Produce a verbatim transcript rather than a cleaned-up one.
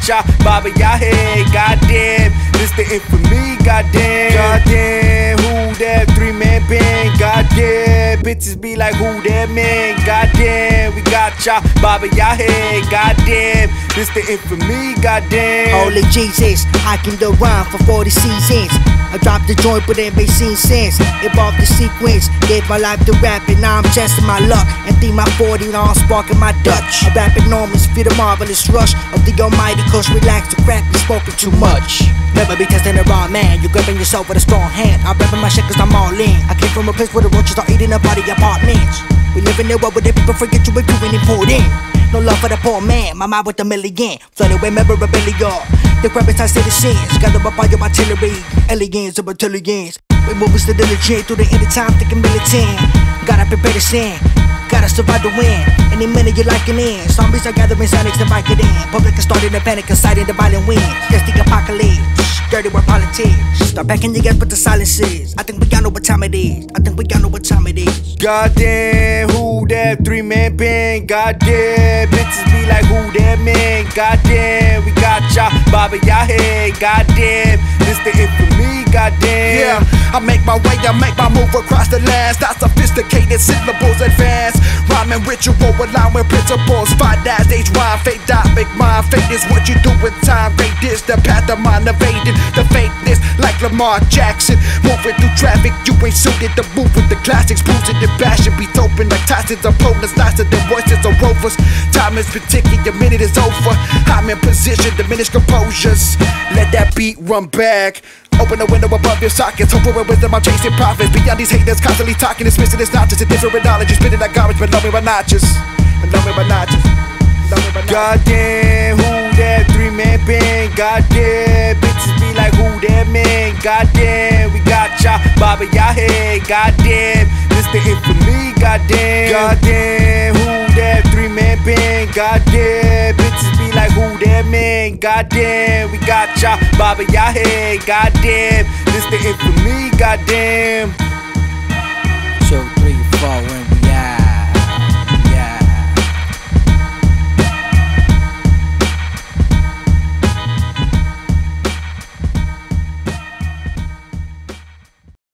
ya, Baba Yahe, goddamn, this the infamy, goddamn, goddamn, who that three-man band, goddamn, bitches be like, who that man, goddamn, we got ya, Baba Yahe, goddamn, this the infamy, goddamn. Holy Jesus, I can do rhyme for forty seasons. I dropped the joint, but it made sense. Evolved the sequence, gave my life to rap, and now I'm testing my luck. And think my forty, now I'm sparking my Dutch. I rap enormous, feel the marvelous rush of the almighty, cause relax, the crap is spoken too much. Never be testing the raw man, you're gripping yourself with a strong hand. I'm rapping my shit cause I'm all in. I came from a place where the roaches are eating up all the apartments. We live in the world where the people forget you if you ain't important. No love for the poor man, my mind with a million. Flooded with memorabilia, the crabbies are citizens. Gather up all your artillery, aliens and battalions. We moving still diligent through the end of time, thinking militant. Gotta prepare to stand, gotta survive to win. Any minute you're liking in. Zombies are gathering Sonics to bike it in. Public is starting to panic, inciting the violent wind. Yes, the apocalypse, dirty word politics. Start backing your guys with the silences. I think we all know what time it is. I think we all know what time it is. Goddamn, who that three-man band, goddamn, bitches be like, who that man, goddamn, we got ya, Baba Yahe, goddamn, this the infamy, goddamn. Yeah, I make my way, I make my move across the land. Start sophisticated syllables advance. Rhyming ritual, allowing principles. Five days, age rhyme, fate, topic, mind. Fate is what you do with time. Great is the path of mind evading the fakeness like Lamar Jackson. Moving through traffic, you ain't suited to move with the classics. Bruising the passion, beats open like Tyson's opponents. Nicer than voices of rovers. Time is particular, your minute is over. I'm in position, diminish composures. Let that beat run back. Open the window above your sockets. Hope for wisdom, I'm chasing profits. Beyond these haters, constantly talking, dismissing it's not just a different knowledge. Spitting like garbage, below me by notches. Below me by notches. Goddamn, who that three-man band, goddamn, bitches be like, who that man, goddamn, we got ya, Baba Yahe, goddamn, this the infamy, goddamn. Goddamn, who that three-man band, goddamn, bitches be like, who that man, goddamn, we got ya, Baba Yahe, goddamn, this the infamy, goddamn.